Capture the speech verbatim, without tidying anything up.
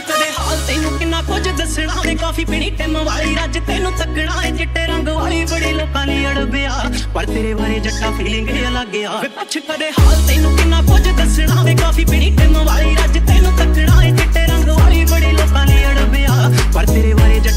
ਕਦੇ ਹਾਲ ਤੈਨੂੰ ਕਿੰਨਾ ਕੁਝ ਦੱਸਣਾ ਵੇ ਕਾਫੀ ਪੀਣੀ ਟਿਮ ਵਾਲੀ ਰੱਜ ਤੈਨੂੰ ਤੱਕਣਾ ਏ ਚਿੱਟੇ ਰੰਗ ਵਾਲੀ ਬੜੇ ਲੋਕਾਂ ਲਈ ਅੜਬਿਆ ਪਰ ਤੇਰੇ ਬਾਰੇ ਜੱਟਾ ਫੀਲਿੰਗ ਏ ਅਲੱਗ ਆ ਵੇ ਪੁੱਛ ਕਦੇ ਹਾਲ ਤੈਨੂੰ ਕਿੰਨਾ ਕੁਝ ਦੱਸਣਾ ਵੇ ਕਾਫੀ ਪੀਣੀ ਟਿਮ ਵਾਲੀ ਰੱਜ ਤੈਨੂੰ ਤੱਕਣਾ ਏ ਚਿੱਟੇ ਰੰਗ ਵਾਲੀ ਬੜੇ ਲੋਕਾਂ ਲਈ ਅੜਬਿਆ ਪਰ ਤੇਰੇ ਬਾਰੇ